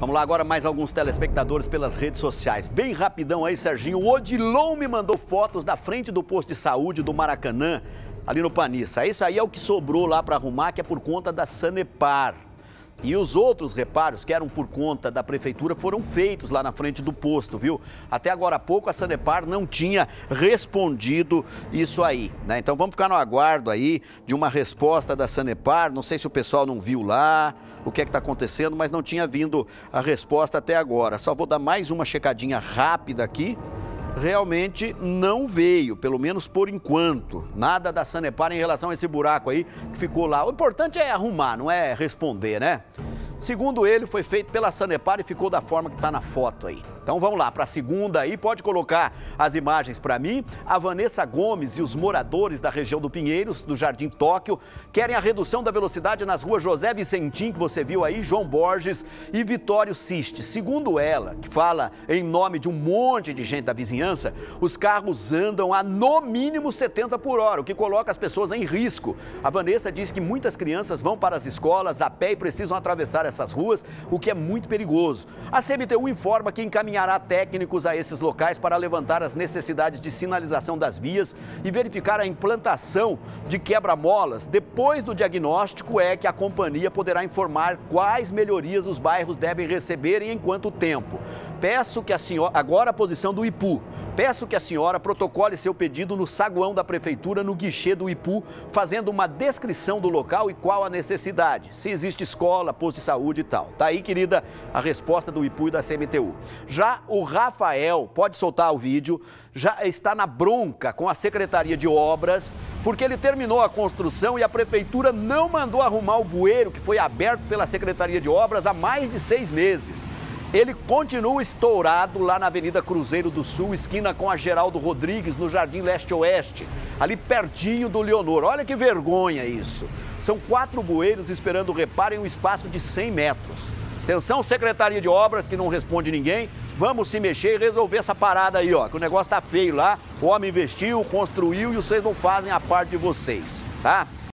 Vamos lá agora, mais alguns telespectadores pelas redes sociais. Bem rapidão aí, Serginho. O Odilon me mandou fotos da frente do posto de saúde do Maracanã, ali no Panissa. Isso aí é o que sobrou lá para arrumar, que é por conta da Sanepar. E os outros reparos, que eram por conta da prefeitura, foram feitos lá na frente do posto, viu? Até agora há pouco a Sanepar não tinha respondido isso aí, né? Então vamos ficar no aguardo aí de uma resposta da Sanepar. Não sei se o pessoal não viu lá o que é que está acontecendo, mas não tinha vindo a resposta até agora. Só vou dar mais uma checadinha rápida aqui. Realmente não veio, pelo menos por enquanto, nada da Sanepar em relação a esse buraco aí que ficou lá. O importante é arrumar, não é responder, né? Segundo ele, foi feito pela Sanepar e ficou da forma que está na foto aí. Então vamos lá, para a segunda aí, pode colocar as imagens para mim. A Vanessa Gomes e os moradores da região do Pinheiros, do Jardim Tóquio, querem a redução da velocidade nas ruas José Vicentim, que você viu aí, João Borges e Vitório Siste. Segundo ela, que fala em nome de um monte de gente da vizinhança, os carros andam a no mínimo 70 por hora, o que coloca as pessoas em risco. A Vanessa diz que muitas crianças vão para as escolas a pé e precisam atravessar essas ruas, o que é muito perigoso. A CMTU informa que encaminhará técnicos a esses locais para levantar as necessidades de sinalização das vias e verificar a implantação de quebra-molas. Depois do diagnóstico é que a companhia poderá informar quais melhorias os bairros devem receber e em quanto tempo. Peço que a senhora, agora a posição do IPU, peço que a senhora protocole seu pedido no saguão da prefeitura, no guichê do IPU, fazendo uma descrição do local e qual a necessidade, se existe escola, posto de saúde e tal. Tá aí, querida, a resposta do IPU e da CMTU. Já o Rafael, pode soltar o vídeo, já está na bronca com a Secretaria de Obras, porque ele terminou a construção e a prefeitura não mandou arrumar o bueiro que foi aberto pela Secretaria de Obras há mais de 6 meses. Ele continua estourado lá na Avenida Cruzeiro do Sul, esquina com a Geraldo Rodrigues, no Jardim Leste-Oeste, ali pertinho do Leonor. Olha que vergonha isso. São 4 bueiros esperando o reparo em um espaço de 100 metros. Atenção, Secretaria de Obras, que não responde ninguém. Vamos se mexer e resolver essa parada aí, ó, que o negócio tá feio lá. O homem investiu, construiu e vocês não fazem a parte de vocês, tá?